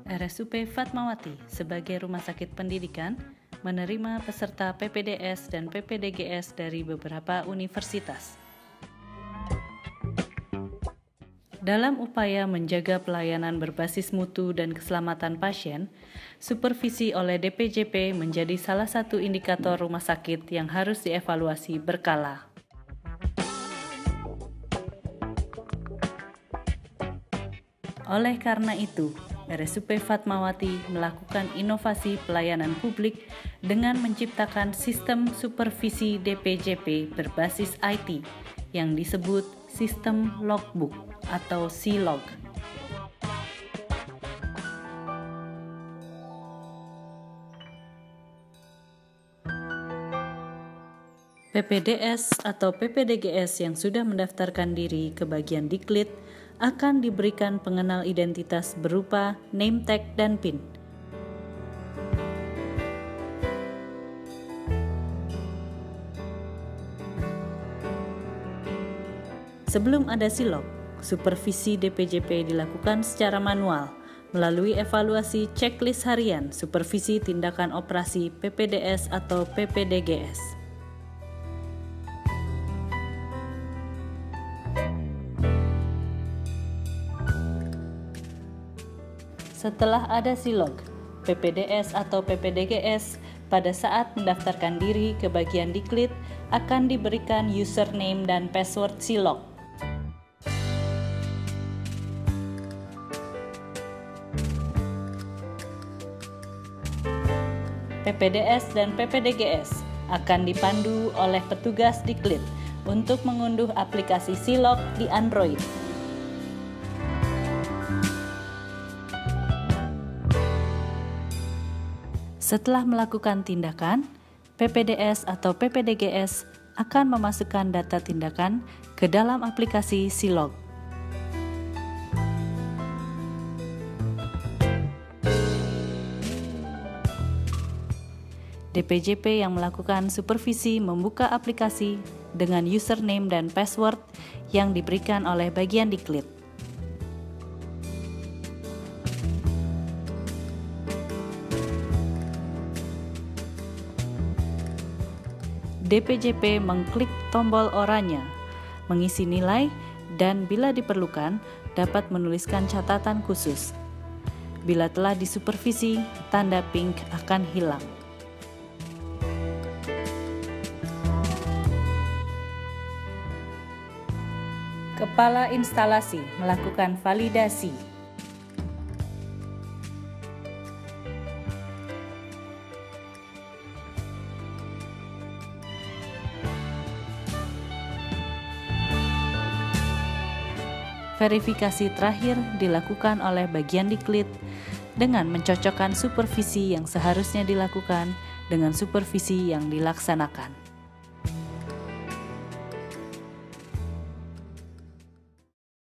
RSUP Fatmawati sebagai rumah sakit pendidikan menerima peserta PPDS dan PPDGS dari beberapa universitas. Dalam upaya menjaga pelayanan berbasis mutu dan keselamatan pasien, supervisi oleh DPJP menjadi salah satu indikator rumah sakit yang harus dievaluasi berkala. Oleh karena itu, RSUP Fatmawati melakukan inovasi pelayanan publik dengan menciptakan sistem supervisi DPJP berbasis IT yang disebut Sistem Logbook atau SILOG. PPDS atau PPDGS yang sudah mendaftarkan diri ke bagian Diklit akan diberikan pengenal identitas berupa name tag dan PIN. Sebelum ada SILOG, supervisi DPJP dilakukan secara manual melalui evaluasi checklist harian supervisi tindakan operasi PPDS atau PPDGS. Setelah ada SILOG, PPDS atau PPDGS pada saat mendaftarkan diri ke bagian Diklit akan diberikan username dan password SILOG. PPDS dan PPDGS akan dipandu oleh petugas Diklit untuk mengunduh aplikasi SILOG di Android. Setelah melakukan tindakan, PPDS atau PPDGS akan memasukkan data tindakan ke dalam aplikasi SILOG. DPJP yang melakukan supervisi membuka aplikasi dengan username dan password yang diberikan oleh bagian Diklit. DPJP mengklik tombol oranye, mengisi nilai, dan bila diperlukan dapat menuliskan catatan khusus. Bila telah disupervisi, tanda pink akan hilang. Kepala instalasi melakukan validasi. Verifikasi terakhir dilakukan oleh bagian Diklit dengan mencocokkan supervisi yang seharusnya dilakukan dengan supervisi yang dilaksanakan.